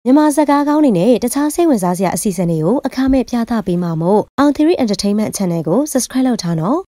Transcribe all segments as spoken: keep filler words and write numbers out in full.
မြန်မာစကားကောင်းတွေနဲ့တခြားစိတ်ဝင်စားစရာအစီအစဉ်တွေကိုအခမဲ့ပြသပေးမှာမို့ အောင်သီရိ Entertainment Channel ကို Subscribe လုပ်ထားနော်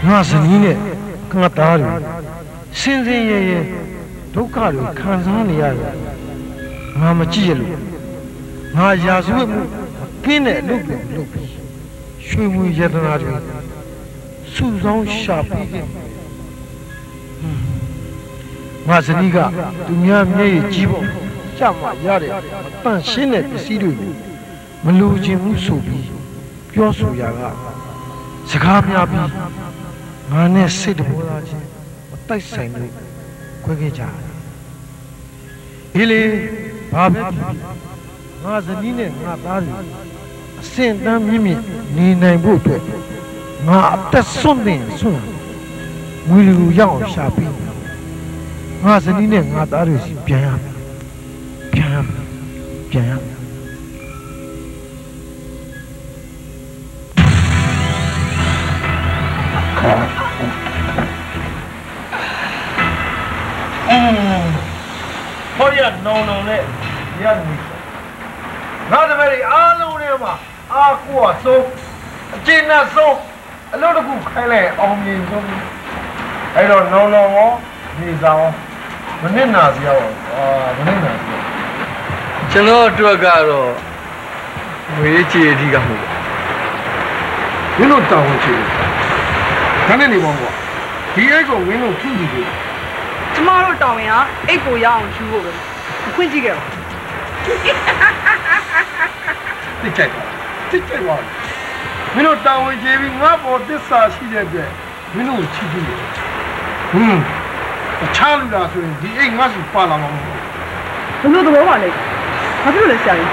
ငါဇနီးနဲ့ငါသားတွေစင်စင်ရဲရဲဒုက္ခတွေခံစားနေရတယ်ငါမကြည့်ရလို့ငါရာဇဝတ်မှုကင်းတဲ့အလုပ်တွေလုပ်ပြီးရွှေငွေယတနာတွေစုဆောင်းရှာပြီးငါဇနီးကသူများမျက်ရည်ကြီးဖို့ကြမှာရတဲ့တန့်ရှင်းတဲ့ပစ္စည်းတွေကိုမလိုချင်ဘူးဆိုပြီးပြောဆိုရကစကားများပြီးငါနဲ့စိတ်တဘောသားချင်းမတိုက်ဆိုင်လို့ခွဲခဲ့ကြတယ်ဒီလေဘာပဲငါဇနီးနဲ့ငါသားတွေအစင်တန်းမြင့်မြင့်နေနိုင်ဖို့အတွက်ငါအသက်ဆွန့်နေဆွန့်ငွေလူရောက်အောင်ရှာပြီးငါဇနီးနဲ့ငါသားတွေစီပြန်ရမယ်ပြန်ရမယ်ပြန်ရမယ်ဟောရနောင်နောင်နဲ့ရနေငါတပည့်တွေအားလုံးထဲမှာအားကိုအဆုံးအကျဉ်းနဲ့ဆုံးအလုပ်တစ်ခုခိုင်းလိုက်အောင်မြင်ဆုံးအဲ့တော့နောင်နောင်ရောနေဆောင်မနစ်နာစရာပါအာမနစ်နာစရာကျွန်တော်အတွက်ကတော့ငွေချေအဓိကမဟုတ်ဘူးမင်းတို့တောင်းချေခဏနေပါဦးဒီအိတ်ကိုမင်းတို့ဖြူကြည့်ပြီကျမတို့တောင်းရင်ဟာအိတ်ကိုရအောင်ယူဖို့ပဲခွင့်ကြည့်ခဲ့ပါတိကျပါတိကျပါမင်းတို့တောင်းဝင်ချေပြီးငါ့ဘောသစ္စာရှိတဲ့အတွက်မင်းတို့ချီးကြည့်တယ်ဟွန်းချားလူလားဆိုရင်ဒီအိတ်ငါ့စီပါလာမှာမဟုတ်ဘူးဘယ်လိုသဘောပါလဲဘာဖြစ်လို့လဲဆရာကြီး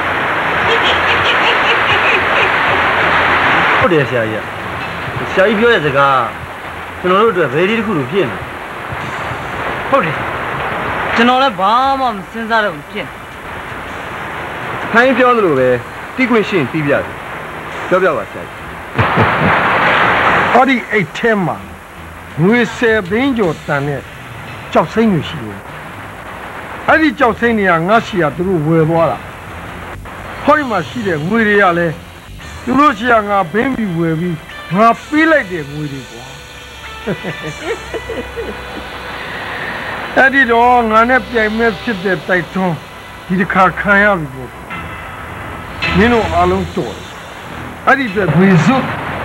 ဟုတ်တယ်ဆရာကြီးဆရာကြီးပြောတဲ့စကားကျွန်တော်တို့အတွက်ဗေဒီတစ်ခုလိုဖြစ်နေဟုတ်တယ်ကျွန်တော်လည်းဘာမှမစဉ်းစားတော့ဖြစ်ခိုင်းပြောသလိုပဲတီးခွင့်ရှင်းပြီးပြတယ်ပြောပြပါဆရာကြီးဟောဒီအိတ်ထဲမှာငွေဆယ်သိန်းကျော်တန်တဲ့ကြောက်စိမ့်တွေရှိတယ်အဲ့ဒီကြောက်စိမ့်တွေကငါ့ရှိရသူတို့ဝယ်သွားတာဟောဒီမှာရှိတဲ့ငွေတွေကလည်းသူတို့ရှိရငါဘင်းပြီးဝယ်ပြီးငါပေးလိုက်တဲ့ငွေတွေကွာအဲ့ဒီတော့ငါနဲ့ပြိုင်မဲ့ဖြစ်တဲ့တိုက်တွန်းဒီတစ်ခါခံရပြီပေါ့မင်းတို့အားလုံးတော်တယ်အဲ့ဒီအတွက်ဝေစု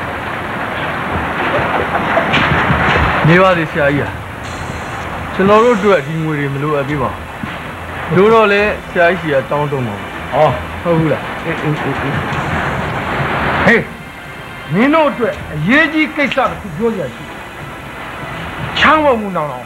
နေပါလေဆရာကြီးကျွန်တော်တို့အတွက်ဒီငွေတွေမလိုအပ်ပြီပါတို့တော့လေဆရာကြီးကတောင်းတုံးပါဟောဟုတ်ဘူးလားအေးအေးအေးဟေးမင်းတို့အတွက်အရေးကြီးကိစ္စတစ်ခုပြောရရှိချမ်းဝမှုနောင်နောင်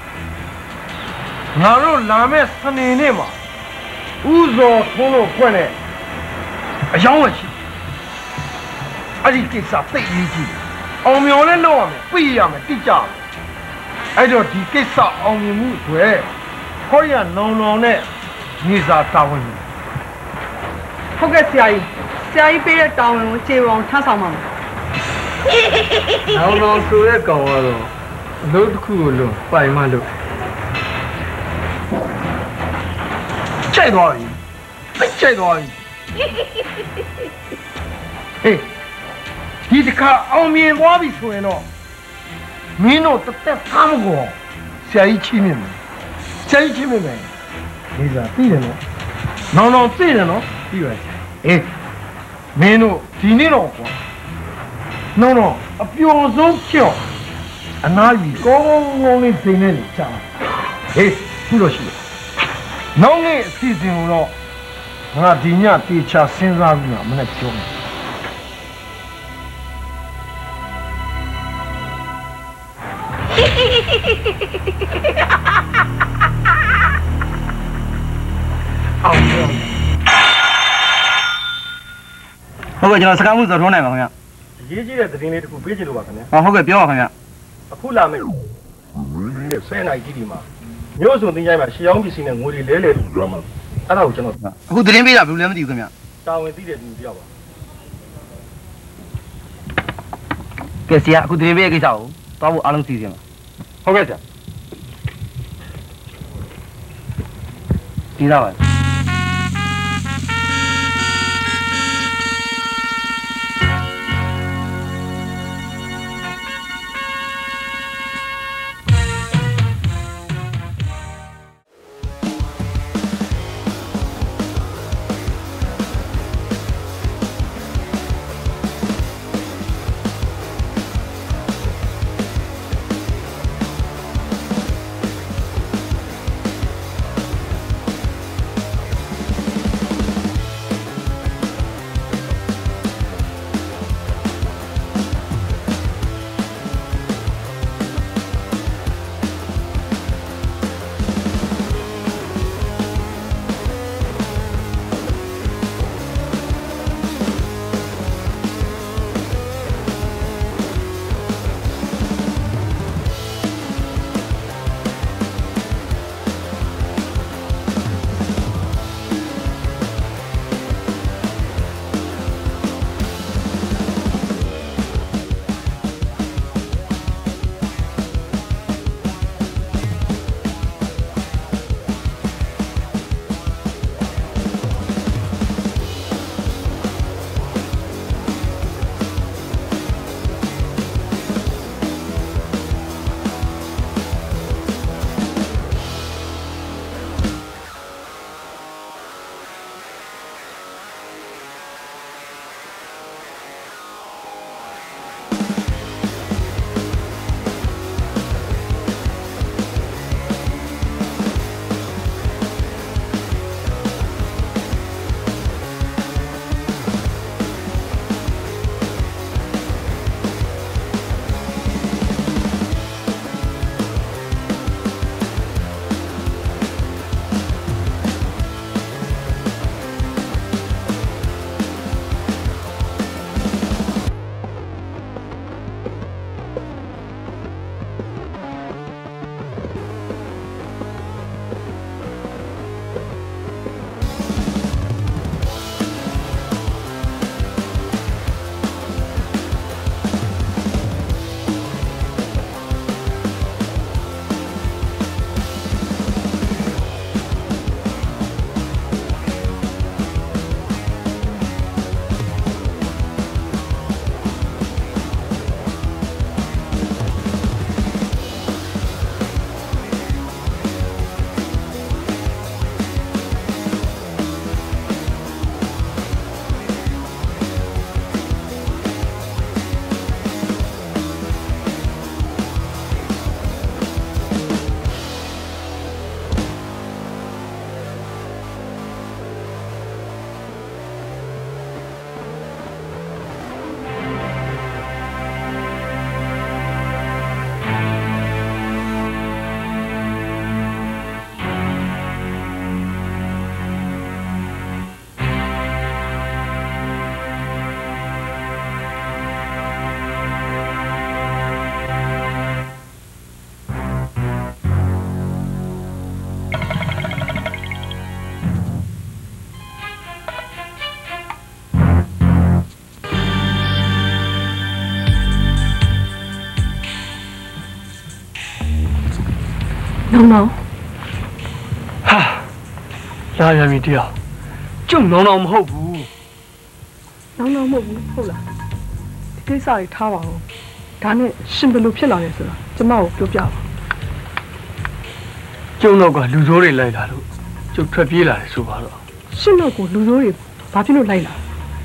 ငါတို့လာမဲ့စနေနေ့မှာဥဇော်ထုံးလို့ဖွင့်တဲ့အယောင်းဝယ်ရှိအဲ့ဒီကိစ္စသိအရေးကြီးအောင်မြော်လဲလုပ်ရမယ်ပြည့်ရမယ်တိကျအဲ့တော့ဒီကိစ္စအောင်မြင်မှုတွေခေါ်ရနောင်နောင်နဲ့ညီစာတာဝန်ဟုတ်ကဲ့ဆရာကြီးဆရာကြီးပေးတဲ့တာဝန်ကိုခြေပေါင်းထမ်းဆောင်ပါမယ်နောင်နောင်ဆိုတဲ့ကောင်ကတော့အလုပ်တစ်ခုကိုလုံးပိုင်မှလို့ကြိုက်သွားပြီကြိုက်သွားပြီဟေးဒီတစ်ခါအောင်မြင်သွားပြီဆိုရင်တော့မင်းတို့တစ်သက်သားမကောဆရာကြီးချင်းမြင်မယ်ဆရာကြီးချင်းမြင်မယ်ဒီစားသိတယ်နော်နောင်နောင်သိတယ်နော်ပြီးပါအေးမင်းတို့ဒီနေ့တော့ကွာနောင်နောင်အပျော်ဆုံးကြောက်အနားကြီးကောင်းကောင်းလေးသိနေနေချာဟေးခုတော့ရှိတယ်နောက်နေ့အစီအစဉ်ကိုတော့ငါဒီညတေချာစဉ်းစားပြီးမှမနဲ့ပြောမယ်အောင်ပြောဟုတ်ကဲ့ကျွန်တော်စကားမှုစောထုံးနိုင်ပါခင်ဗျအရေးကြီးတဲ့သတင်းလေးတစ်ခုပေးချင်လို့ပါခင်ဗျဟုတ်ကဲ့ပြောပါခင်ဗျအခုလာမယ်ဆယ်နိုင်ကြီးဒီမှာမျိုးစုံတင်ကြိုင်းမှာရှေးအောင်ပစ္စည်းနဲ့ငွေတွေလဲလဲလို့ပြောမှာအဲ့ဒါကိုကျွန်တော်အခုသတင်းပေးတာဘယ်လိုလဲမသိဘူးခင်ဗျတာဝန်သိတဲ့သူတယောက်ပါကဲဆရာအခုသတင်းပေးတဲ့ကိစ္စကိုသွားဖို့အားလုံးစီစဉ်ပါဟုတ်ကဲ့ဆရာဒီတော့ပါနောင်နောင်ဟာလာရမည်တရားကျုံနောင်နောင်မဟုတ်ဘူးနောင်နောင်မဟုတ်ဘူးဟုတ်လားဒီကိစ္စတွေထားပါဦးဒါနဲ့ရှင်ဘယ်လိုဖြစ်လာလဲဆိုတာကျမကိုပြောပြပါကျုံတော့ကလူဆိုးတွေလိုက်လာလို့ကျုပ်ထွက်ပြေးလာတယ်ဆိုပါတော့ရှင်တို့ကိုလူဆိုးတွေဘာဖြစ်လို့လိုက်လာ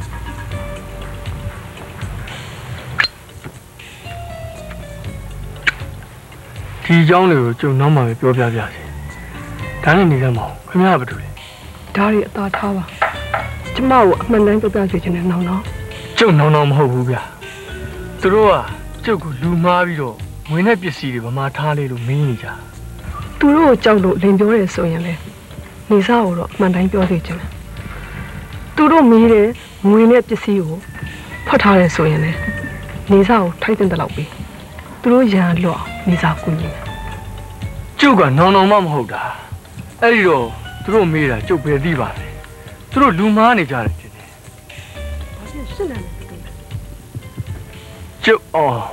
ဒီအကြောင်းတွေကိုကျုံနောက်မှပဲပြောပြပြစီဒါနဲ့နေကြမအောင်ခင်ဗျားကဘာလုပ်လဲဒါတွေအသာထားပါကျမကိုအမှန်တမ်းပြောပြချင်တယ်နောင်နောင်ကျုံနောင်နောင်မဟုတ်ဘူးဗျာသူတို့ကကျုပ်ကိုလူမှားပြီးတော့ငွေနဲ့ပစ္စည်းတွေဗမာထားလေးလို့မင်းနေကြသူတို့ကိုကြောက်လို့လင်ပြောတယ်ဆိုရင်လေနေစားကိုတော့အမှန်တိုင်းပြောစေချင်တယ်သူတို့မေးတယ်ငွေနဲ့ပစ္စည်းကိုဖွက်ထားတယ်ဆိုရင်လေနေစားကိုထိုက်တဲ့လောက်ပြီးသူတို့ရန်လွတ်နေစားကူညီတယ်ကျုပ်ကနောင်နောင်မှမဟုတ်တာအဲ့ဒီတော့သူတို့မေးတာကျုပ်ပဲသိပါမယ်သူတို့လူမှားနေကြတယ်တင်တယ်ဘာဖြစ်ရှင်းတယ်လဲသူကျုပ်အော်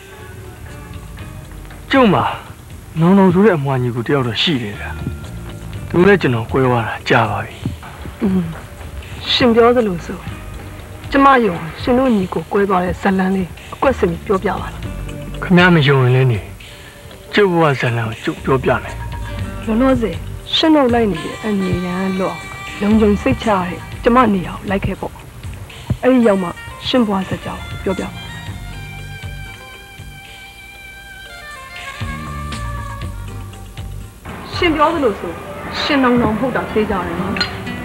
ကျုပ်မှာနောင်နောင်ဆိုတဲ့အမွှာညီကိုတယောက်တော့ရှိတယ်ဗျာသူလည်းကျွန်တော်ကြွဲသွားတာကြာပါပြီอืมရှင်ပြောသလိုဆိုကျမယုံရှင်တို့ညီကိုကွဲသွားတဲ့ဇလန်းလေးအကွက်စင်ပြောပြပါလားခင်ဗျားမယုံရင်လည်းနေကျုပ်ဘဝဇာလံကိုကျုပ်ပြောပြမယ်လောလောဆယ်ရှင်တို့လိုက်နေတဲ့အညီရန်လွတ်လုံခြုံစိတ်ချရတဲ့ကျမနေအောင်လိုက်ခဲ့ပေါ့အဲ့ဒီရောက်မှရှင်ဘွားစကြောင်းပြောပြပါရှင်ပြောသလိုဆိုရှင်နောင်နောင်ဟုတ်တာသိကြတယ်နော်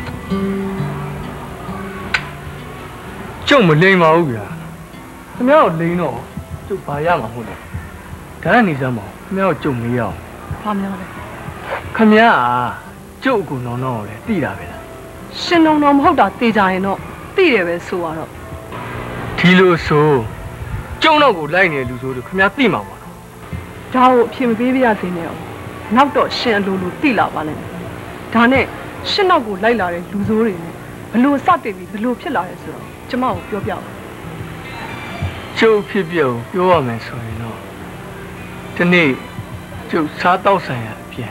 ကျုပ်မလိမ်ပါဘူးဗျာခင်ဗျားကိုလိမ်တော့ကျုပ်ဘာရမှာမဟုတ်လဲဒါနဲ့နေစမ်းမအောင်ခင်ဗျားကိုကျုပ်မေးရအောင်ဘာများလဲခင်ဗျားကကျုပ်ကိုနောင်နောင်ကိုလည်းသိတာပဲလားရှင်နောင်နောင်မဟုတ်တာသိကြရင်တော့သိတယ်ပဲဆိုတော့ဒီလိုဆိုကျုံတော့ကိုလိုက်နေလူဆိုတော့ခင်ဗျားသိမှာပေါ့နော်ဒါကိုအဖြစ်မပေးပြရသေးနဲ့အောင်နောက်တော့ရှင်အလိုလိုသိလာပါလိမ့်မယ်ဒါနဲ့ရှင်နောက်ကိုလိုက်လာတဲ့လူဆိုးတွေနဲ့ဘလို့စတင်ပြီးဘလို့ဖြစ်လာရဲဆိုတော့ကျမကိုပြောပြပါကျုပ်ဖြစ်ပြုတ်ပြောရမယ်ဆိုရင်တော့ဒီနေ့ကျုပ်စားတော့ဆိုင်ရအပြန်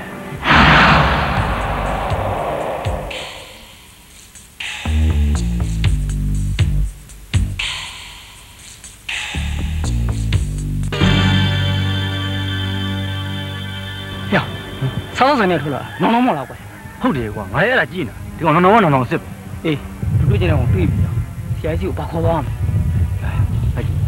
ဆောင်းဆိုင်နဲ့ထွက်လာနောင်နောင်မလားကွာဟုတ်တယ်ကွာငါလည်းအဲ့ဒါကြည့်နေတာဒီကောင်နောင်နောင်ကနောင်နောင်စစ်အေးတွေ့ကြတဲ့ကောင်တွေ့ပြီဆရာကြီးကိုပါခေါ်ပါမယ်အဲ့ဒီ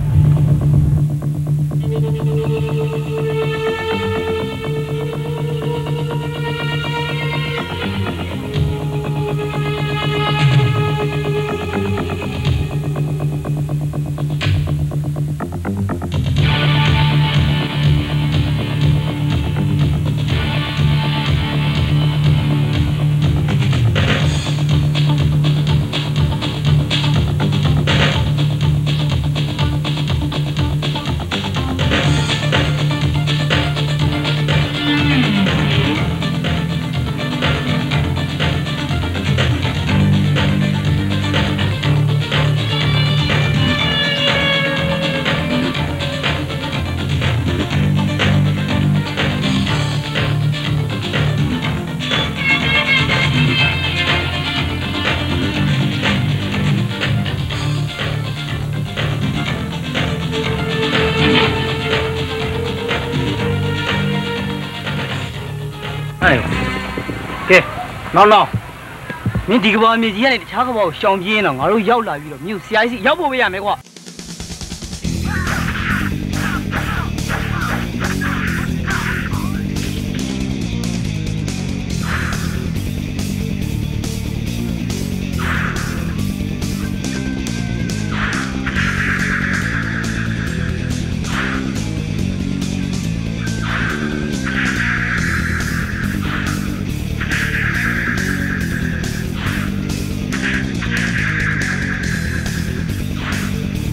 နောင်နောင်မင်းဒီကဘာမြေကြီးကနေတခြားကဘာကိုရှောင်ပြေးနေတာငါတို့ရောက်လာပြီးတော့မြို့ဆရာကြီးစီရောက်ဖို့ပဲရမယ်ကွာဟ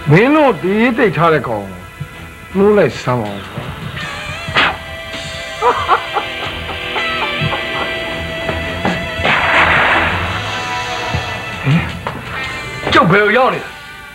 မင်းတို့ဒီတိတ်ထားတဲ့ကောင်နှိုးလိုက်စမ်းပါဦးကျုပ်ဘယ်ကိုရောက်နေတာ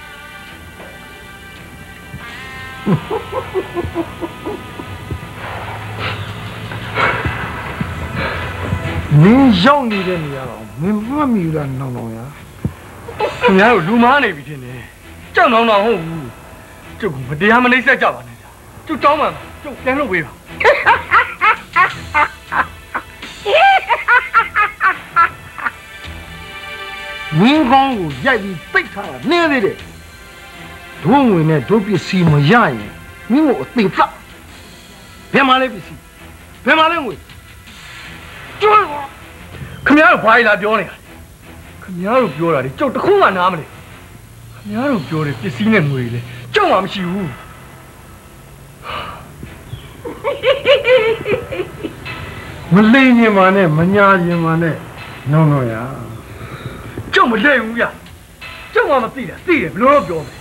မင်းရောက်နေတဲ့နေရာတော့မင်းမှတ်မိလားနောင်နောင်ရခင်ဗျားတို့လူမားနေပြီထင်တယ်ကြောက်နောင်နောင်ဟုတ်ဘူးကျုပ်ကမတရားမနှိမ့်ဆက်ကြပါနဲ့ဗျာကျုပ်တောင်းပန်ကျုပ်ပြန်လုပ်ပေးပါမင်းကောင်းကိုရိုက်ပြီးပိတ်ထားတာနင်းသေးတယ်ဒုံဝင်နဲ့ဒုပစ္စည်းမရရင်မင်းကိုအသိသတ်ဘယ်မှာလဲပစ္စည်းဘယ်မှာလဲငွေကျွတ်ခင်ဗျားတို့ဘာလာပြောနေတာခင်ဗျားတို့ပြောတာလေကျုပ်တခုမှနားမလဲခင်ဗျားတို့ပြောတယ်ပစ္စည်းနဲ့ငွေလေကျုပ်မှမရှိဘူးမလိမ့်ရင်ပါနဲ့မညာရင်ပါနဲ့ညောင်းတော့ရကျုပ်မလိမ့်ဘူးဗျကျုပ်မှမသိတာသိတယ်ဘယ်လိုတော့ပြောမလဲ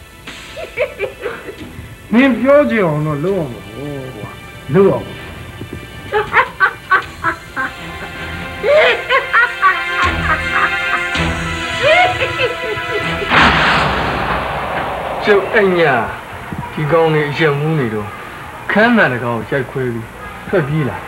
မင်းပြောကြအောင်တော့လုံးအောင်ပေါ့ကွာလုံးအောင်ကျုပ်အညာဒီကောင်းနေအရက်မူးနေတော့ခမ်းမှန်တကောင်ကိုရိုက်ခွဲပြီးထွက်ပြေးလာ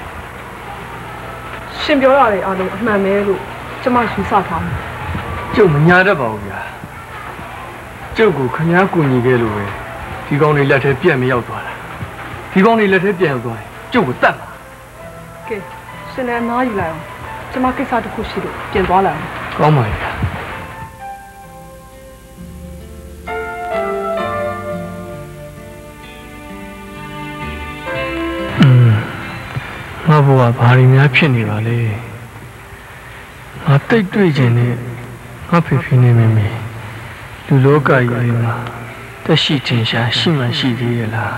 ရှင်ပြောရတယ်အားလုံးအမှန်ပဲလို့ကျမယူဆထားတယ်ကျုပ်မညာတတ်ပါဘူးဗျာကျုပ်ကိုခမားကူညီခဲ့လို့ပဲဒီကောင်းနေလက်ထဲပြက်မရောက်သွားတာဒီကောင်းနေလက်ထဲပြန်ရောက်သွားတယ်ကျုပ်ကိုတတ်ပါကဲရှင်လည်းနားယူလိုက်အောင်ကျမကိစ္စတစ်ခုရှိလို့ပြင်သွားလိုက်အောင်ကောင်းပါရဲ့ဗျာငါဘဝဘာတွေများဖြစ်နေပါလဲငါတိတ်တွေ့ခြင်းနဲ့ငါဖေဖေနေမိမိလူလောကကြီးမှာတက်ရှိထင်ရှားရှိမှရှိသေးရဲ့လား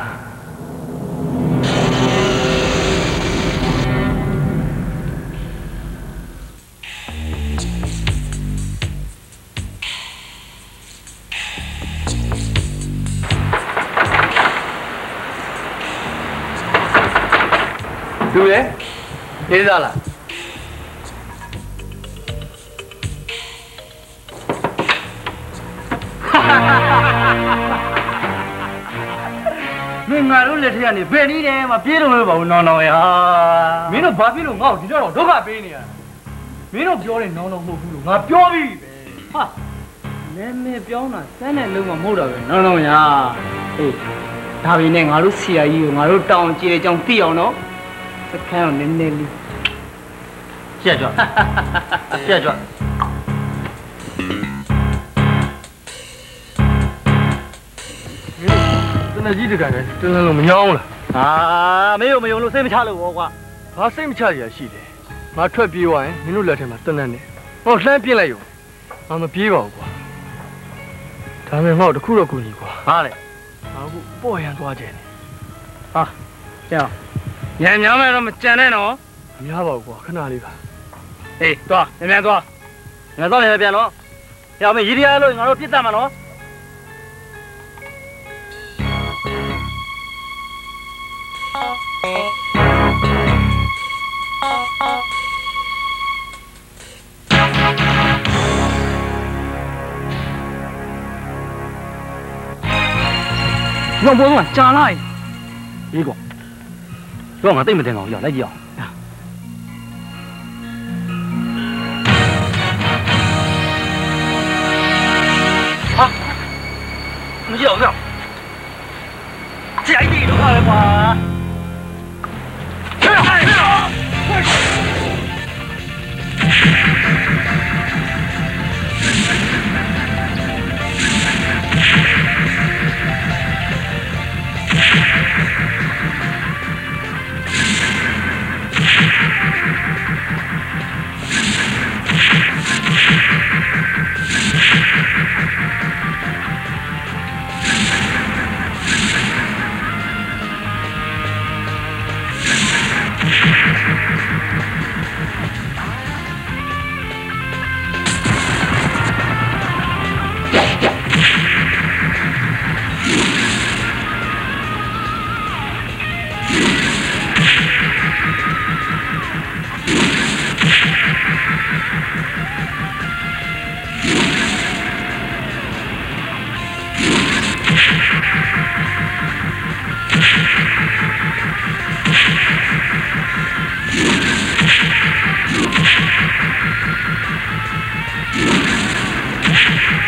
လူလေနေသားလားမင်းငါတို့လက်ထက်ကနေဘယ်နည်းလဲမပြေးတော့မလို့ပါဘူးနောင်နောင်ရမင်းတို့ဘာဖြစ်လို့ငါ့ကိုဒီတော့ဒုက္ခပေးနေရမင်းတို့ပြောတဲ့နောင်နောင်မဟုတ်ဘူးလို့ငါပြောပြီပဲဟာလဲမဲပြောင်းတာစမ်းတဲ့လုံးမမဟုတ်တော့ပဲနောင်နောင်ရဟေးဒါပေမဲ့ငါတို့ဆရာကြီးကိုငါတို့တောင်းကြည့်တဲ့အကြောင်းသိအောင်နော်စခန်းကိုနည်းနည်းလေးကြက်ကြွကြက်ကြွတနကြီးတကန်နဲ့တန်းလုံးမညောင်းလားဟာမင်းတို့မယုံလို့စိတ်မချလို့ဘောကွာဘာစိတ်မချရရှိတယ်ငါထွက်ပြေးသွားရင်မင်းတို့လက်ထဲမှာတန်းတန်းနေဟောလှမ်းပြစ်လိုက်ရောငါမပြေးပါဘူးကွာဒါပေမဲ့ငါ့ကိုတခုတော့ကူညီကွာဟာလေငါအခုပေါ့ရန်သွားကြတယ်ဟာကြောက်ညံ့ညောင်းမဲ့တော့မကြံနဲ့နော်မများပါဘူးကွာခဏလေးပါဟေးသွားမြန်မြန်သွားငါသွားပြန်ပြန်တော့ရောက်မယ်ရည်ရလို့ငါတို့ပြစ်တတ်မှာနော်让我往家来，一个，让我对面电脑要来要。啊，我要要，这一路快吧。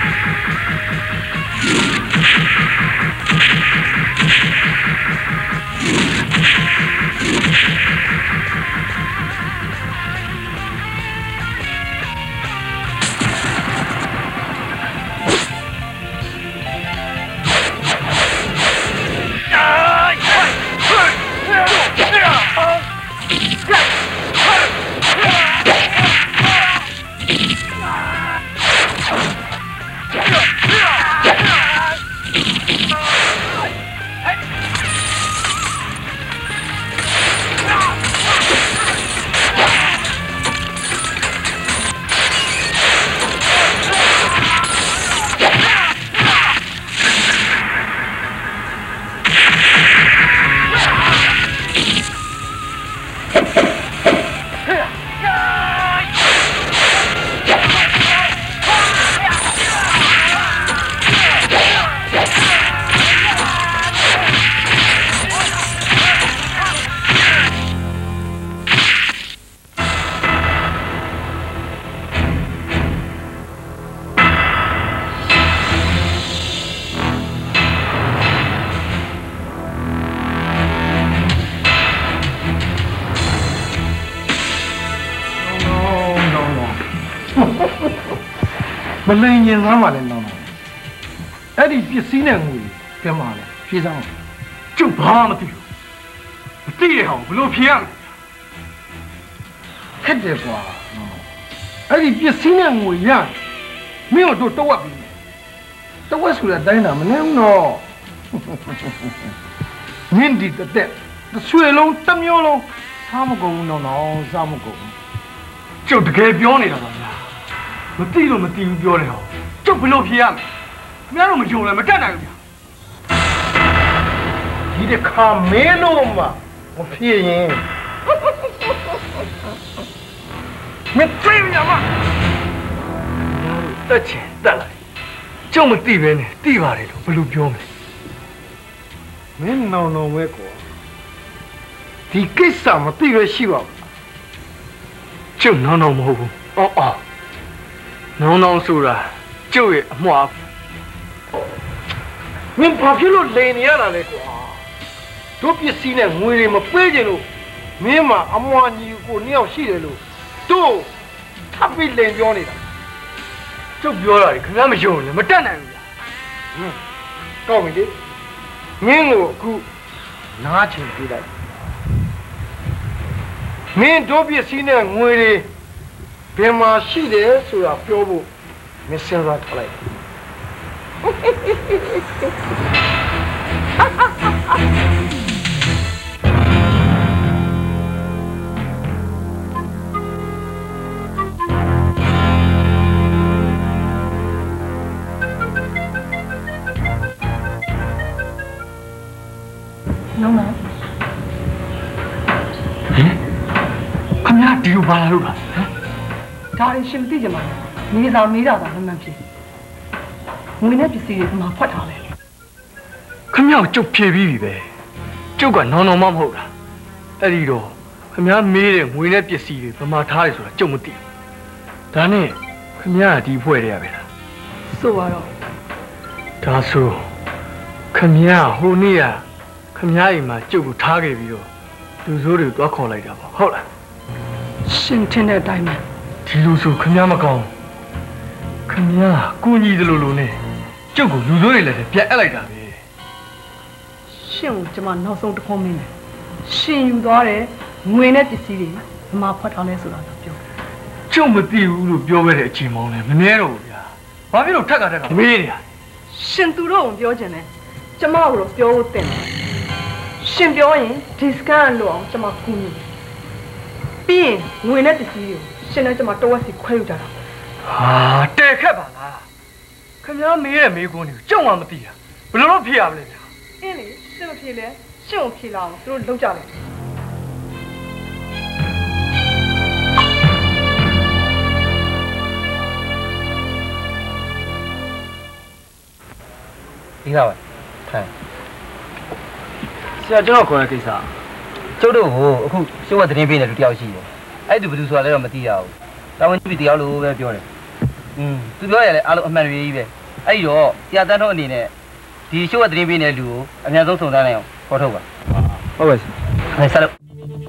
မလိန်ရင်သားမှလည်းနောင်အဲ့ဒီပစ္စည်းနဲ့ငွေပြန်มาလဲဖြေးစမ်းကျုပ်ဘာမှမသိဘူးမသိရအောင်ဘလို့ဖြေရမလဲခက်တယ်ကွာအဲ့ဒီပစ္စည်းနဲ့ငွေရမင်းတို့တော့ဝက်ပြီတော့ဝက်ဆိုတဲ့အတိုင်းတာမနေဘူးနော်မင်းဒီတဲ့ဆွေလုံးတစ်မျိုးလုံးစားမကုန်ဘူးနော်နော်စားမကုန်ဘူးကျုပ်တကယ်ပြောနေတာပါဗျာမသိလို့မသိဘူးပြောတယ်ဟောကျုပ်ဘလို့ဖြေရမလဲခင်ဗျားတို့မယုံလည်းမတတ်နိုင်ဘူးဗျာဒီတခါမင်းတို့မှမဖြေရင်မသိဘူးညာမတက်ချင်တက်လိုက်ကျုပ်မသိပဲနဲ့သိပါတယ်လို့ဘလို့ပြောမလဲမင်းနောင်နောင်ပဲကွာဒီကိစ္စမသိပဲရှိပါဘူးကျုပ်နောင်နောင်မဟုတ်ဘူးအော်အော်နောင်နောင်ဆိုတာကျုပ်ရဲ့အမွှားမင်းဘာဖြစ်လို့လိန်နေရတာလဲကွာတို့ပစ္စည်းနဲ့ငွေတွေမပေးကြလို့မင်းမှာအမွှားညီကိုနှစ်ယောက်ရှိတယ်လို့တို့ထပ်ပြီးလိန်ပြောနေတာကျုပ်ပြောတာခင်ဗျားမယုံလည်းမတတ်နိုင်ဘူးဗျာဟင်းကောင်းပြီလေမင်းကိုအခုနားချင်ပြလိုက်မင်းတို့ပစ္စည်းနဲ့ငွေတွေဘယ်မှာရှိတယ်ဆိုတာပြောဖို့မစင်စားထားလိုက်နော်နော်ဟင်ခမရဒီလိုပါလာလို့လားဟမ်ဒါရင်ရှင်မသိကြမှာနေစာမေးတာသာမှန်မှန်ဖြစ်ငွေနဲ့ပစ္စည်းတွေမှာဖွက်ထားတယ်ခမရကျုပ်ဖြေပြီးပြီပဲကျုပ်ကနောင်နောင်မမဟုတ်တာအဲ့ဒီတော့ခမရမေးတဲ့ငွေနဲ့ပစ္စည်းတွေဘယ်မှာထားလဲဆိုတာကျုပ်မသိဘူးဒါနဲ့ခမရကဒီဖွဲ့ရရပဲလားဆိုပါတော့ဒါဆိုခမရဟိုနေ့ကခမရအိမ်မှာကျုပ်ကိုထားခဲ့ပြီးတော့လူစိုးတွေတွားခေါ်လိုက်တာပေါ့ဟုတ်လားရှင်ထင်တဲ့အတိုင်းပဲဒီလိုဆိုခမရမကောင်းခမရကိုကြီးတလူလူနဲ့ကျုပ်ကိုလူစိုးတွေလည်းပြန်အပ်လိုက်တာပဲရှင်ကိုကျွန်မနောက်ဆုံးတစ်ခေါက်မင်းတယ်ရှင်ယူသွားတယ်ငွေနဲ့ပစ္စည်းတွေဘမှာဖွက်ထားလဲဆိုတာတော့ပြောကျုပ်မသိဘူးလို့ပြောခဲ့တဲ့အချိန်မောင်းလဲမနှဲတော့ဘူးဗျာဘာဖြစ်လို့ထက်ကထက်ကမေးနေတာရှင်သူတို့ကိုပြောချင်တယ်ကျမကိုတော့ပြောဖို့တင်တယ်ရှင်ပြောရင်ဒီစကန်လို့အောင်ကျမကူညီပြီးရင်ငွေနဲ့ပစ္စည်းကိုရှင်နဲ့ကျမတဝက်စီခွဲယူကြတာဟာတဲခက်ပါလားခင်ဗျားမေးတဲ့မေးခွန်းတွေကိုကျုံမှမသိတာဘယ်လိုလုပ်ဖြေရမလဲဗျာအင်းလေရှင်မဖြေလဲရှင်ကိုဖြေလာအောင်သူတို့လုပ်ကြတယ်ဒီကပဲထိုင်ဆရာကျွန်တော်ခေါ်တဲ့ကိစ္စကျုပ်တို့ကိုအခုရှုပ်ဝတ်သတင်းပေးနေလူတယောက်ရှိတယ်အဲ့သူဘယ်သူဆိုတာလည်းတော့မသိရဘူးတာဝန်ကြီးတယောက်လို့ပဲပြောတယ်อืมသူပြောရလဲအားလုံးအမှန်တွေကြီးပဲအဲ့တော့ဆရာတန်းတို့အနေနဲ့ဒီရှိုးကသတင်းပေးနေတဲ့လူကိုအများဆုံးစုံစမ်းနိုင်အောင်ခေါ်ထုတ်ပါဟုတ်ပါပြီဆက်လို့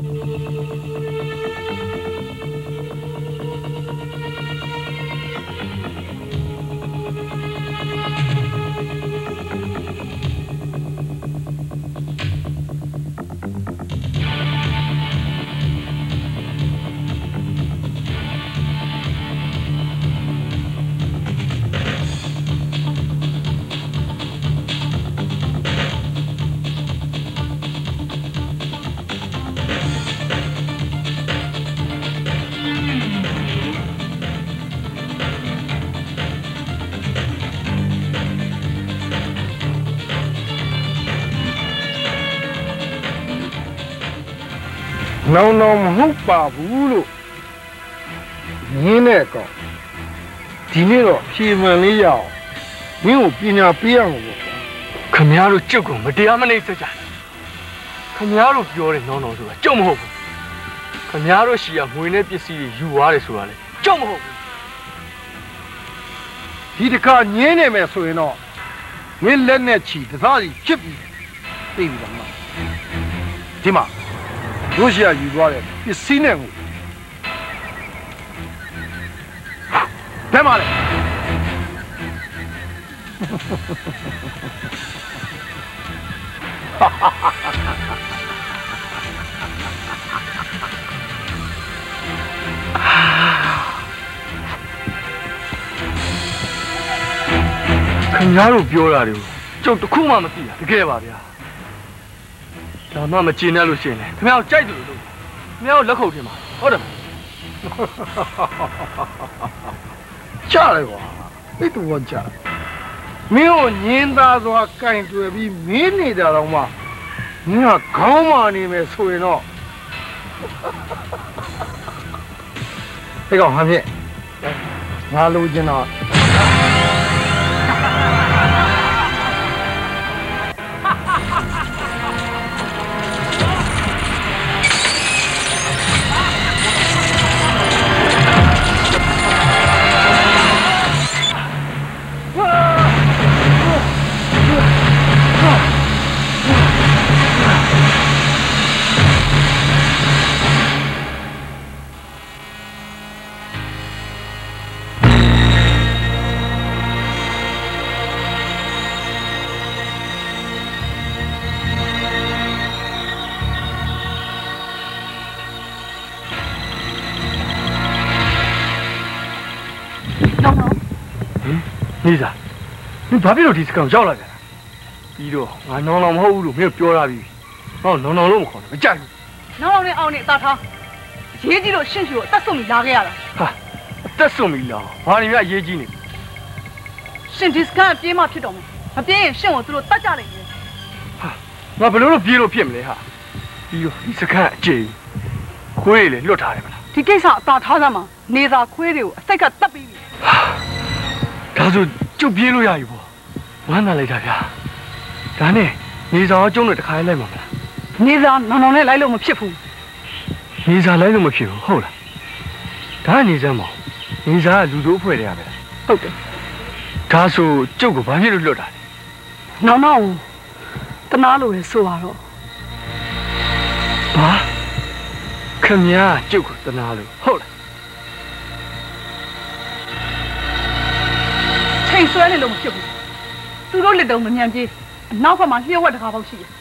နောင်နောင်မဟုတ်ပါဘူးလို့ငင်းတဲ့ကောင်ဒီနေ့တော့ဖြေမှန်လေးရအောင်မင်းကိုပညာပေးရမှာပေါ့ခမည်းတော်ကျုပ်ကမတရားမနှိမ့်စကြခမည်းတော်ပြောတဲ့နောင်နောင်ဆိုတာကျုပ်မဟုတ်ဘူးခမည်းတော်ရှိရငွေနဲ့ပစ္စည်းတွေယူသွားတယ်ဆိုတာလေကျုပ်မဟုတ်ဘူးဒီတခါငင်းနေမယ်ဆိုရင်တော့မင်းလက်နဲ့ချီတစားစီချစ်ပြီးသိပြီလားဒီမှာတို့ရှိရယူသွားတယ်ပစ္စည်းနဲ့ကိုဘယ်မှာလဲခင်ဗျားတို့ပြောတာတွေကိုကျုပ်တခုမှမသိတာတကယ်ပါဗျာဒါမှမကျေနပ်လို့ရှိရင်လေခင်ဗျားတို့ကြိုက်တယ်လို့ခင်ဗျားတို့လက်ခုပ်ထင်ပါဟုတ်တယ်ကြားလိုက်ကွာသိတူကကြားမင်းကိုညင်းသားစွာကင်တွယ်ပြီးမင်းနေတာတော့မှမင်းကခေါင်းမာနေမယ်ဆိုရင်တော့ဒီကောင်ဟမ်းဖြစ်ငါလိုချင်တော့နေစားမင်းဘာဖြစ်လို့ဒီစကောင်ရောက်လာကြတာပြီးတော့ငါနောင်နောင်မဟုတ်ဘူးလို့မင်းပြောရပြီဟောနောင်နောင်လို့မခေါ်နဲ့မကြိုက်ဘူးနောင်နောင်နဲ့အောင်နဲ့အသာထားရေးကြည့်လို့ရှင့်ရှူကိုအသက်ဆုံးပြီးလာခဲ့ရတာဟာအသက်ဆုံးပြီးလာဘာနေမြရေးကြီးနေရှင်ဒီစကန်ပြေးမှဖြစ်တော့မယ်မပြေးရင်ရှင့်ကိုသူတို့တတ်ကြလိမ့်မယ်ဟာငါဘယ်လိုလုပ်ပြေးလို့ဖြစ်မလဲဟာပြီးတော့ဒီစကန်အကျဉ်းခွေးလေလွတ်ထားတယ်မလားဒီကိစ္စအသာထားစမ်းမှာနေသာခွေးတွေကိုအစိတ်ကတတ်ပြီးပြီဒါဆိုကျုပ်ပြေးလို့ရပြီပေါ့ဝမ်းသာလိုက်တာဗျာဒါနဲ့နေစာအကျုံးနဲ့တခါလိုက်မှာမလားနေစာနောင်နောင်နဲ့လိုက်လို့မဖြစ်ဘူးနေစာလိုက်လို့မဖြစ်ဘူးဟုတ်လားဒါကနေစမ်းပါနေစာကလူတို့အဖွဲ့တွေကပဲဟုတ်တယ်ဒါဆိုကျုပ်ကဘာဖြစ်လို့လွတ်တာလဲနောင်နောင်တနာလို့ပဲဆိုပါတော့ဘာခင်ဗျာကျုပ်ကတနာလို့ဟုတ်လားချိန်ဆွဲနေလို့မဖြစ်ဘူးသူတို့လက်တုံးမမြန်ပြေးအနောက်ဘက်မှာလျှို့ဝှက်တကားပေါက်ရှိတယ်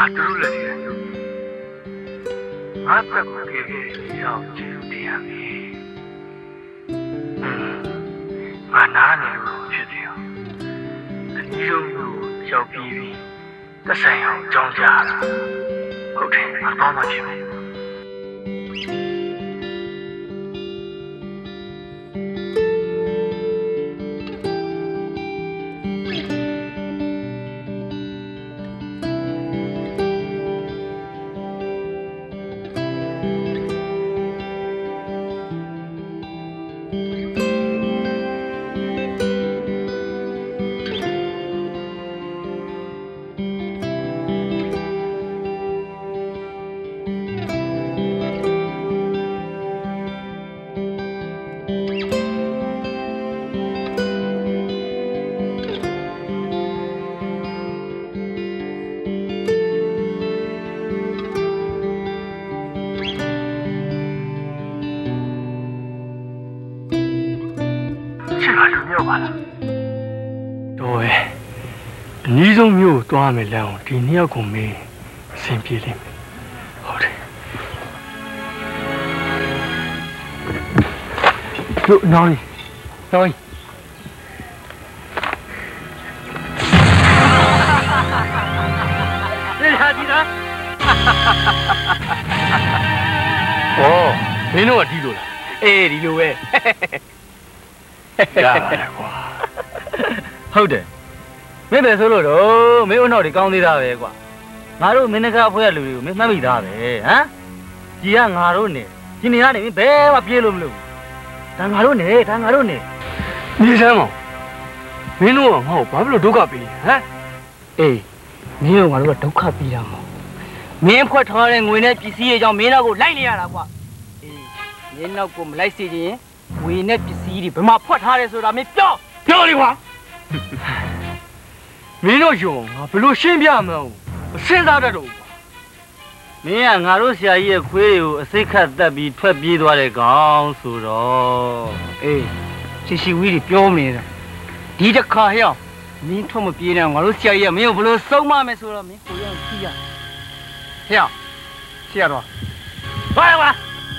သူတို့လည်းဒီလိုငါတက်ကိုကြည့်ကြည့်ရောက်ကျေးဇူးတင်ရမယ်။ငါနားနေလို့ဖြစ်တယ်။ဒီလိုမျိုးရောက်ပြီးပြီ။သက်ဆိုင်အောင်ကြောင်းကြတာ။ဟုတ်တယ်ငါတော့မှဖြစ်မယ်။တော့ရဲ့အနည်းဆုံးမျိုးသွားမယ်လမ်းကိုဒီနှစ်ယောက်ကိုမေးအဆင်ပြေလိမ့်မယ်ဟုတ်တယ်တို့နောင်နောင်လေဟာဒီလားအော်မင်းတို့ကဒီလိုလားအေးဒီလိုပဲရပါတယ်ကွာဟုတ်တယ်မင်းပဲဆိုလို့တော့မင်းအနောက်တွေကောင်းသေးတာပဲကွာငါတို့မင်းနဂါအဖွဲ့ရလူတွေကိုမင်းမှတ်မိသားပဲဟမ်ကြီးကငါတို့နေကြီးနေကနေမင်းဘယ်မှပြေးလို့မလို့ဒါငါတို့နေဒါငါတို့နေနေစမ်းမောင်မင်းတို့ကငါ့ကိုဘာဖြစ်လို့ဒုက္ခပေးလဲဟမ်အေးမင်းတို့ငါတို့ကဒုက္ခပေးတာမဟုတ်မင်းဖွက်ထားတဲ့ငွေနဲ့ပစ္စည်းတွေကြောင့်မင်းနောက်ကိုလိုက်နေရတာကွာအေးမင်းနောက်ကိုမလိုက်စေချင်ငွေနဲ့ပစ္စည်းတွေဘယ်မှာဖွက်ထားတယ်ဆိုတာမင်းပြောပြောလေကွာမင်းတို့ယုံငါဘယ်လိုရှင်းပြမလဲစဉ်းစားတတ်တော့မင်းကငါတို့ဆရာကြီးရဲ့ခွေးတွေကိုအစိတ်ခတ်တက်ပြီးထွက်ပြေးသွားတဲ့ကောင်ဆိုတော့အေးရှိရှိဝီးတွေပြောမနေတာဒီတစ်ခါဟဲ့မင်းထွက်မပြေးနဲ့ငါတို့ဆရာကြီးကမင်းကိုဘယ်လိုစုံမမယ်ဆိုတော့မင်းကိုရအောင်ကြည့်ရဟဲ့ဆရာတော်ဘာလဲ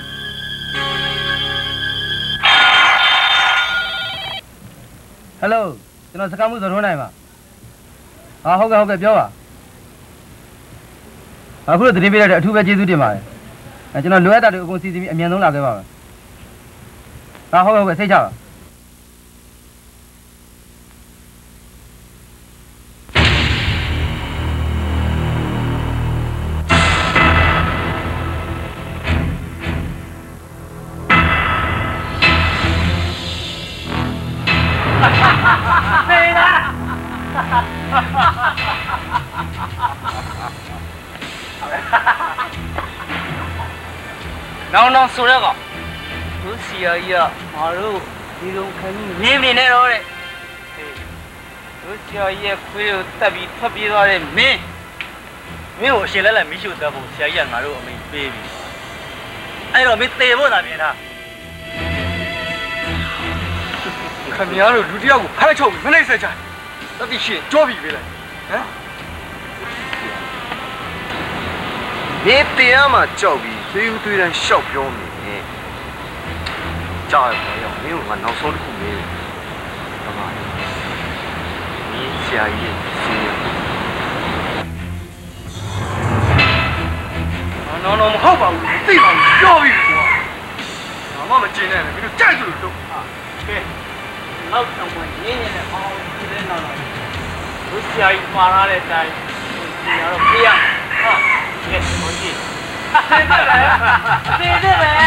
ဟယ်လိုကျွန်တော်စကားမှုဆိုထုံးနိုင်ပါဟာဟုတ်ကဲ့ဟုတ်ကဲ့ပြောပါအခုတော့တင်ပေးရတဲ့အထူးပဲကျေးဇူးတင်ပါတယ်အဲကျွန်တော်လိုအပ်တာတွေအကုန်စီစဉ်ပြီးအမြန်ဆုံးလာခဲ့ပါမယ်ဟာဟုတ်ကဲ့ဟုတ်ကဲ့စိတ်ချပါနောင်နောင်ဆိုရကောင်သူစီယာကြီးကငါတို့ဒီလိုခံနေနေနေတော့တဲ့သူစီယာကြီးရဲ့ခွေးကိုတက်ပြီးထွက်ပြေးသွားတဲ့မင်းမင်းကိုအရှင်လက်လက်မီးရှို့တက်ဖို့ဆရာကြီးကငါတို့အမိန်ပေးပြီအဲ့တော့မင်းသေဖို့သာမြင်တာခင်ဗျားတို့လူတယောက်ကိုဖမ်းချုပ်ပြီးမနှိမ့်ဆက်ကြတတိရှင်ကြောပြီပဲလေဟမ်ဒီတရားမှာကြောက်ပြီးသေဦးသွေးတန်းရှောက်ပြောနေတယ်ကြောက်ရအောင်မင်းကနောက်ဆုံးတစ်ခုမင်းဘာမှမင်းဆရာကြီးစီးနော်နော်မဟုတ်ပါဘူးသိပါဘူးပြောပြီကွာဘာမှမကျင်နဲ့မင်းတို့ကြိုက်လို့တော့ကဲနောက်တော့ဝင်ရင်းရင်းနဲ့အောင်ဒီတဲ့နောက်တော့လူဆရာကြီးမှာလာတဲ့အတိုင်းဒီကတော့ပြရဟာကဲဟိုကြည့်သေတယ်ပဲ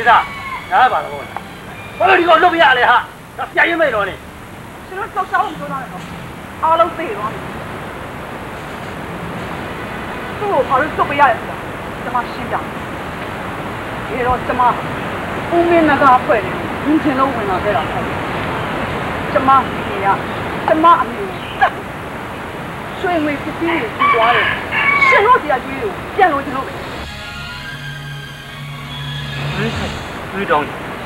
သားနားပါတော့ဘာလို့ဒီကောင်လုပ်ပြရလဲဟာဒါပြရင်မဲ့တော့နေကျွန်တော်ကြောက်ရှောင်းပြောတာလေတော့အားလုံးသိတော့သူ့ကိုဘာလို့ထုတ်ပြရလဲဆိုတာကျွန်မရှင်းပြဒီတော့ကျွန်မဦးမင်းနဂါဖွဲ့တယ်ဒီချင်းလုံးဝင်လာခဲ့တာပေါ့ကျွန်မဒီကကျွန်မအမေတက်ရွှေငွေဖြစ်ပြီးပြီးသွားတယ်ရှင်တို့ဒီကကျွေးကိုပြန်လို့ကျွန်တော်ပဲတွေးတောင်း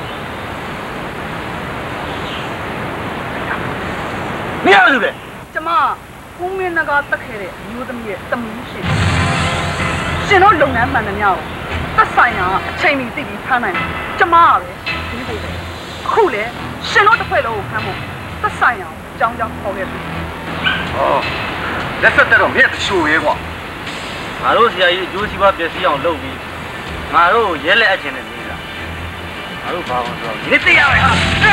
မရဘူးလေကျမဦးမင်းနဂါတက်ခဲ့တဲ့မျိုးသမီးရဲ့တမီးရှင်ရှင်တို့လုပ်ငန်းမှန်တယ်များသက်ဆိုင်ရာအချိန်ကြီးသိပြီးဖမ်းနိုင်တယ်ကျမကပဲဒီလိုပဲအခုလေရှင်တို့တစ်ဖွဲ့လုံးကိုဖမ်းဖို့သက်ဆိုင်ရာအကြောင်းကြောင့်ခေါ်ခဲ့ပြီဟောလက်ဆက်တော့မြက်ရှိုးရဲကွာငါတို့ဆရာကြီးအကျိုးစီးပွားပျက်စီးအောင်လုပ်ပြီးငါတို့ရဲလက်အချင်းနဲ့နေတာငါတို့ဘာလို့ဆိုတော့ဒီသိရမယ်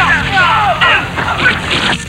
ဟာ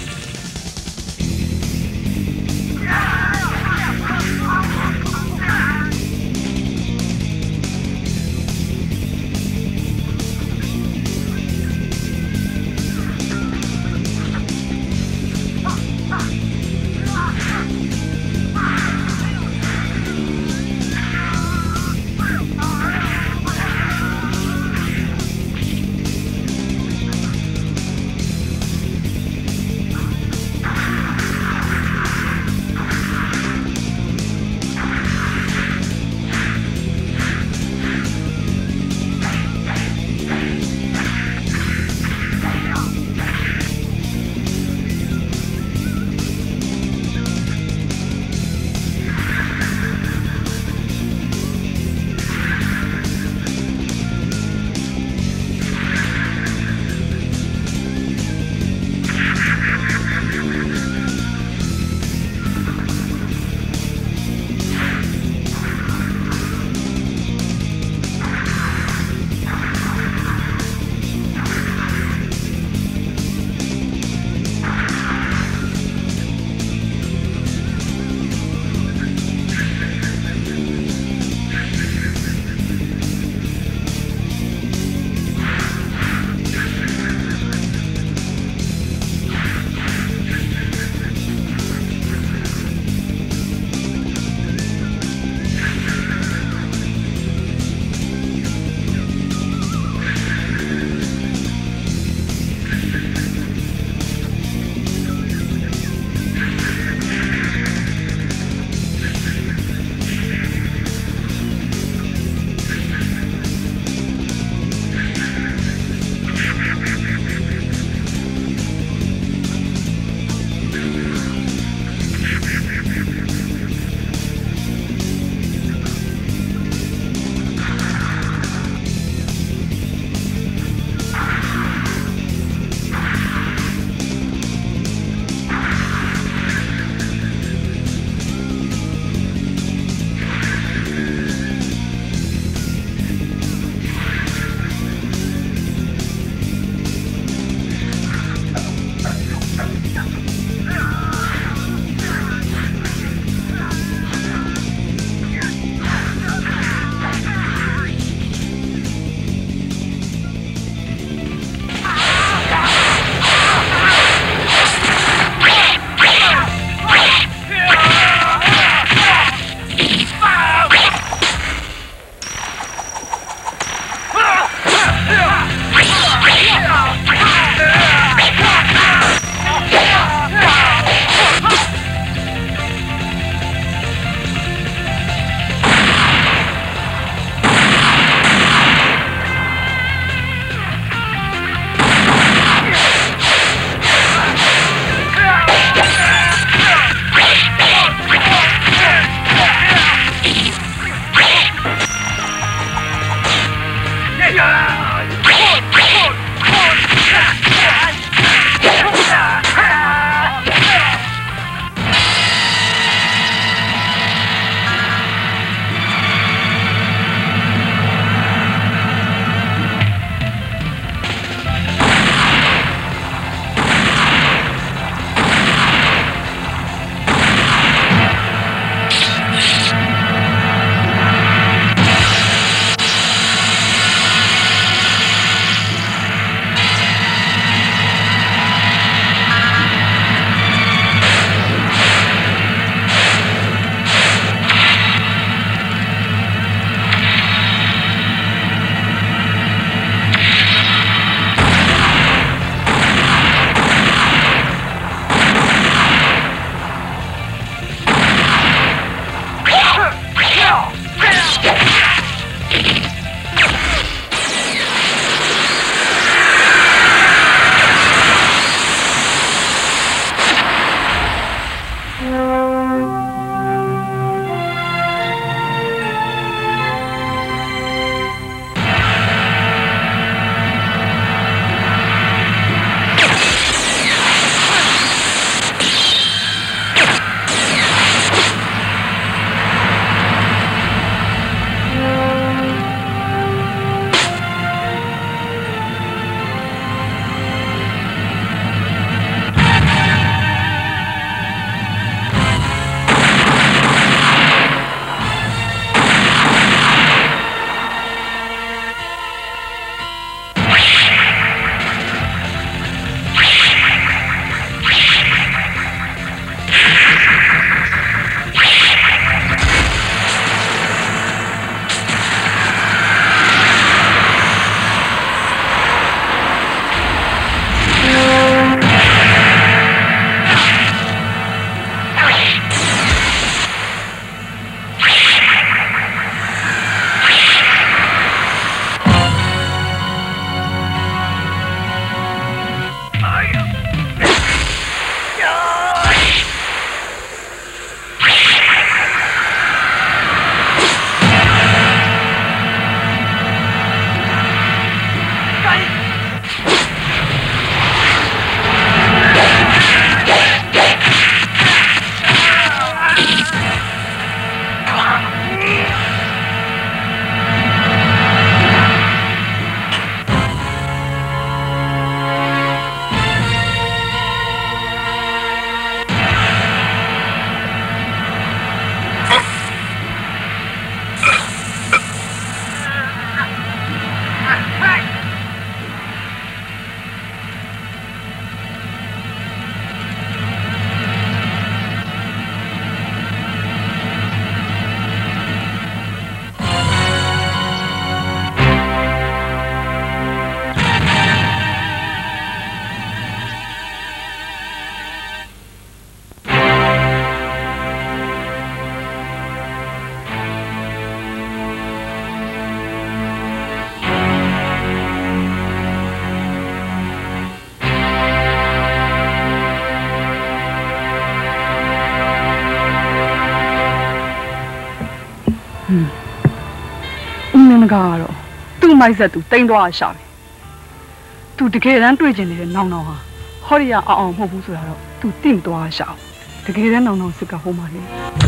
嗯，我们那个都买些都等多少下呗，都这个人对着你闹闹哈，好的呀，啊啊，我不说了，都等多少下，这个人闹闹是个好嘛的。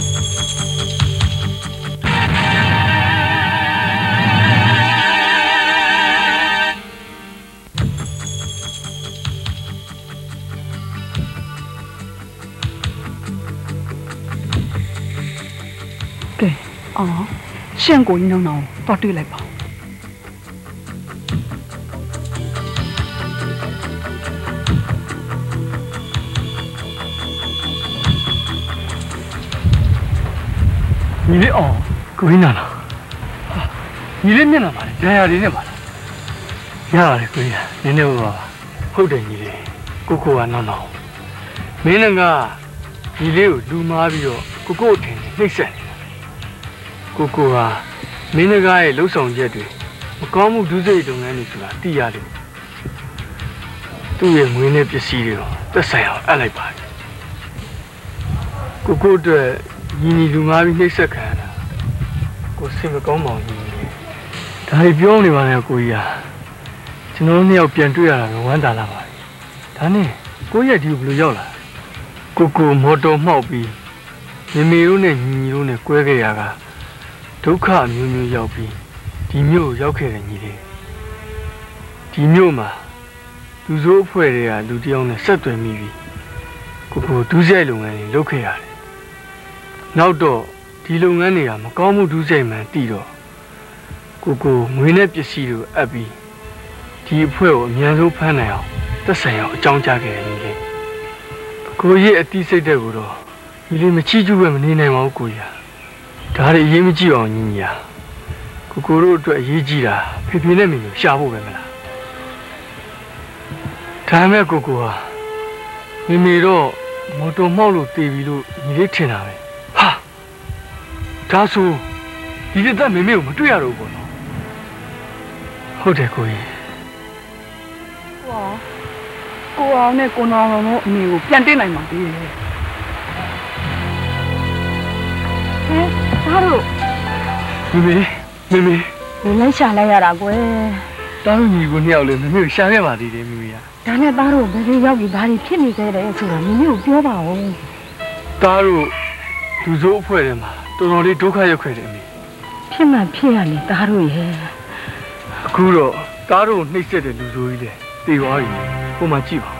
对，哦，现过一闹闹，到对来吧。 你的哦，过一闹闹，你的面哪嘛的，人家的那嘛的，呀的过一，你那个好的你的，哥哥啊闹闹，没那个，你的有路马比哦，哥哥听的那些。哥哥啊，没那个老上街的，我刚木都在东南里住啦，地下的，都也没那别事的，这三样爱来办。哥哥的，你你路马边那些看了，我是个刚忙你，但是表里话呢，哥呀，今朝你要变对了，我完蛋了吧？但呢，哥也丢不了了，哥哥毛刀毛笔，你没有呢，你有呢，乖个呀个。ဒုက္ခမျိုးမျိုးရောက်ပြီးဒီမျိုးရောက်ခဲ့တဲ့ညီလေးဒီမျိုးမှာလူစိုးအဖွဲ့တွေကလူတယောက်နဲ့ဆက်သွယ်မိပြီးကိုကိုဒုစရိုက်လုပ်ငန်းတွေလုပ်ခဲ့ရတယ်နောက်တော့ဒီလုပ်ငန်းတွေကမကောင်းမှုဒုစရိုက်မှန်တည်တော့ကိုကိုငွေနဲ့ပစ္စည်းတွေအပ်ပြီးဒီအဖွဲ့ကိုအမြန်ဆုံးဖမ်းနိုင်အောင်သက်ဆိုင်အောင်အကြောင်းကြားခဲ့တယ်ညီလေးကိုရဲ့အတိစိတ်တဲ့ကိုတော့ညီလေးမချီးကျူးပဲမနေနိုင်ပါဘူးကိုကြီးဒါရအရေးမကြီးအောင်ညီညာကိုကိုတို့အတွက်အရေးကြီးတာဖေဖေနဲ့မင်းကိုရှာဖို့ပဲမလားဒါမဲ့ကိုကိုဟာမိမိတော့မော်တော်မှောက်လို့တည်ပြီလို့ညီလေးထင်တာပဲဟာဒါဆိုဒီတစ်သက်မိမိကိုမတွေ့ရတော့ဘူးပေါ့နော်ဟုတ်တယ်ကိုကြီးကိုကိုအောင်နဲ့ကိုနောင်တို့အမေကိုပြန်တင်နိုင်မှာတည်းဟဲ့သားတို့မိမိမိမိ你来下来呀，大哥。 သားတို့ညီကိုနှစ်ယောက်လည်းမိမိကိုရှာခဲ့ပါသေးတယ်မိမိကဒါနဲ့သားတို့ဘယ်လိုရောက်ပြီးဘာတွေဖြစ်နေကြတယ်ဆိုတာမိမိကိုပြောပါဦးသားတို့လူစိုးအဖွဲ့ထဲမှာတော်တော်လေးဒုက္ခရောက်ခဲ့တယ်မိဖြစ်မှဖြစ်ရလေသားတို့ရဲ့အခုတော့သားတို့နှိမ့်ဆက်တဲ့လူစိုးကြီးလေတေသွားပြီဟိုမှာကြည့်ပါ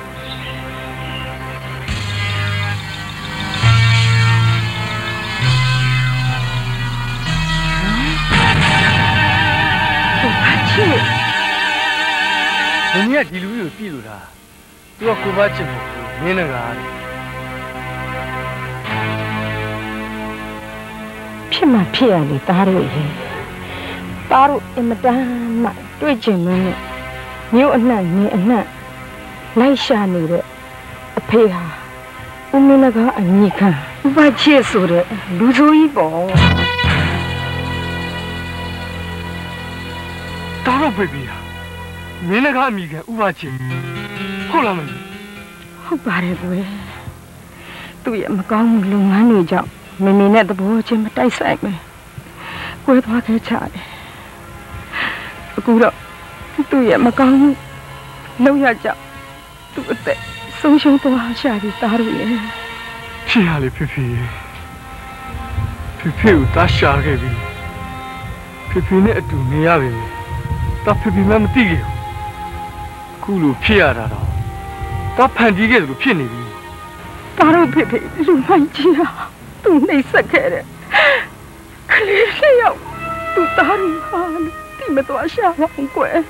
မင်းကဒီလူကြီးကိုကြည့်လို့လားသူကကိုပါချစ်ဖို့မင်းနဲ့ကဖြစ်မှဖြစ်ရလေသားတို့ရေသားတို့အင်မတန်မှတွေ့ချင်လို့နဲ့မြို့အနှံ့နေအနှံ့လိုက်ရှာနေတဲ့အဖေဟာဦးမင်းကအညီခံဥပချစ်ဆိုတဲ့လူဆိုးကြီးပေါ့သားတို့ဖေဖေဟာမင်းနဲ့ကအမိကဥပချင်ဟုတ်လားမင်းဟုတ်ပါတယ်ကွယ်သူ့ရဲ့မကောင်းမှုလုပ်ငန်းတွေကြောင့်မင်းမင်းနဲ့သဘောချင်းမတိုက်ဆိုင်ပဲကွယ်သွားခဲ့ချတယ်အခုတော့သူ့ရဲ့မကောင်းမှုလုပ်ရကြောင့်သူ့အသက်ဆုံးရှုံးသွားရှာပြီးသားတို့ရဲ့ဖြစ်ရလေဖေဖေဖေဖေကိုတားရှာခဲ့ပြီဖေဖေနဲ့အတူနေရပြီတာဖေဖေမှမသိခဲ့ဘူးခုလိုဖြစ်ရတာတော့တာဖန်တီးခဲ့သလိုဖြစ်နေပြီတားတို့ဖေဖေလူမိုင်းကြီးဟာသူနှိပ်စက်ခဲ့တယ်ကလေးလေးယောက်သူတားတို့ဟာတိမတော်ရှာအောင်ကွယ်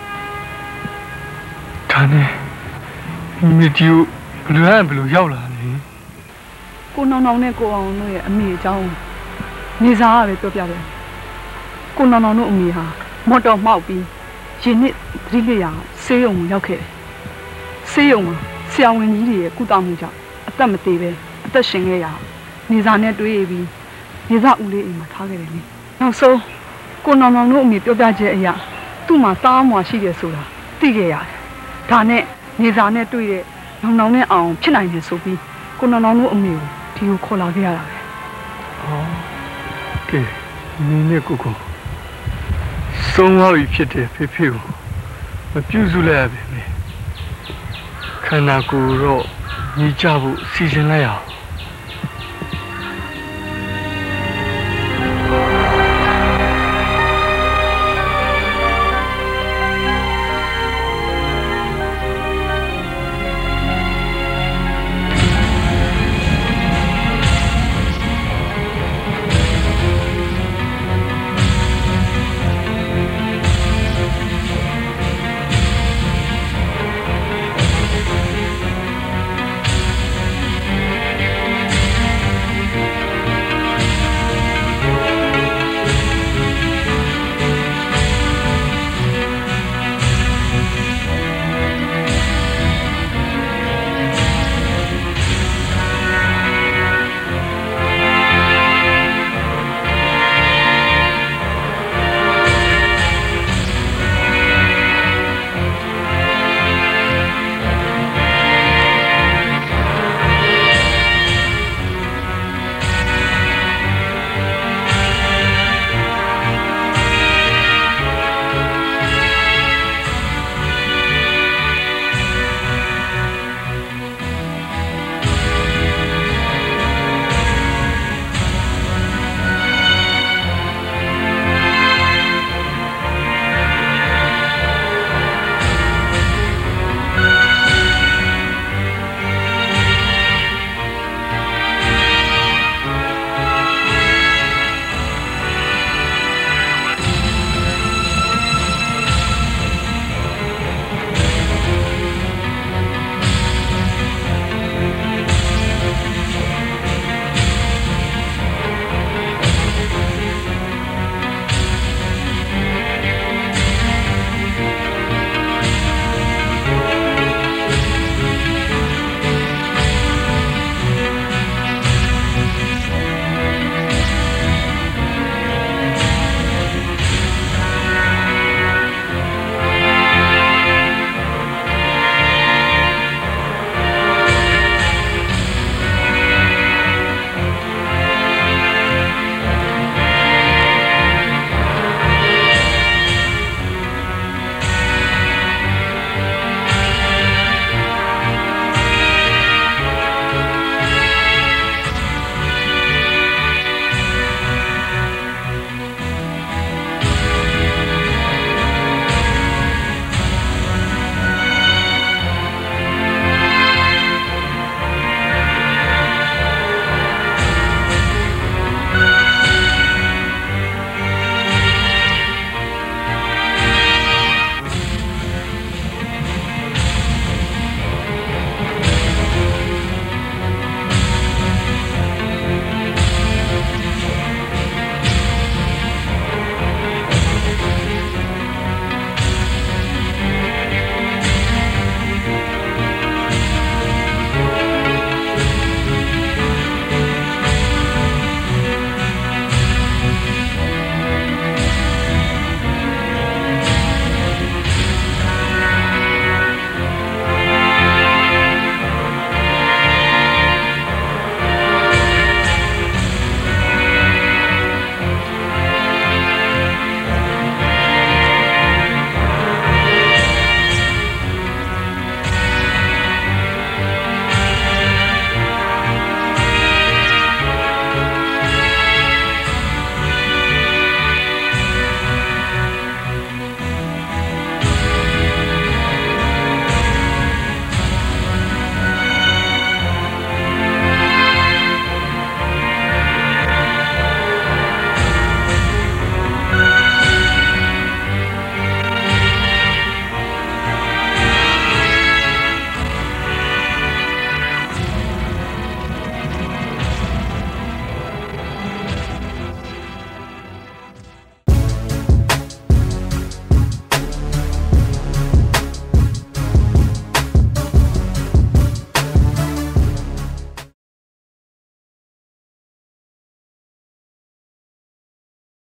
ဒါနဲ့မိတီကိုဘလူးဟန်ဘလူးရောက်လာလေကိုနောင်နောင်နဲ့ကိုအောင်တို့ရဲ့အမေအကြောင်းနေစားရပဲပြောပြတယ်ကိုနောင်နောင်တို့အမေဟာမော်တော်မှောက်ပြီးရင်နှစ်သတိလျာဆေးရုံရောက်ခဲ့တယ်ဆေးရုံမှာဆရာဝန်ကြီးတွေရဲ့ကုသမှုကြောင့်အသက်မသေးပဲအသက်ရှင်ခဲ့ရနေစာနဲ့တွေးပြီးနေစာဦးလေးအိမ်မှာထားခဲ့တယ်လေနောက်ဆုံးကိုနောင်နောင်တို့အမေပြောပြချက်အရာသူ့မှာသားအမွာရှိတယ်ဆိုတာသိခဲ့ရတယ်ဒါနဲ့နေစာနဲ့တွေ့တဲ့နောင်နောင်နဲ့အောင်ဖြစ်နိုင်တယ်ဆိုပြီးကိုနောင်နောင်တို့အမေကိုဒီကိုခေါ်လာခဲ့ရတာပဲဩကဲနင်းနဲ့ကိုကိုဆုံးသွားပြီဖြစ်တယ်ဖေဖေကိုမပြုစုလိုက်ရပြီခန္ဓာကိုယ်တော့ညီကြဖို့စီစဉ်လိုက်အောင်